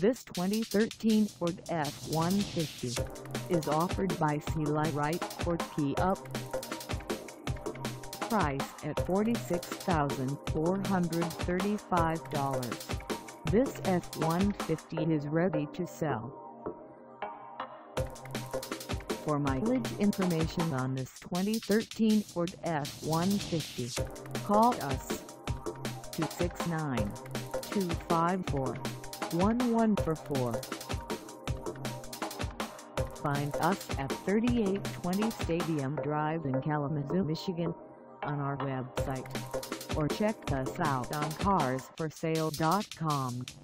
This 2013 Ford F-150 is offered by Seelye WRIGHT Ford Pickup. Price at $46,435. This F-150 is ready to sell. For mileage information on this 2013 Ford F-150, call us 269-254-1144. Find us at 3820 Stadium Drive in Kalamazoo, Michigan, on our website, or check us out on carsforsale.com.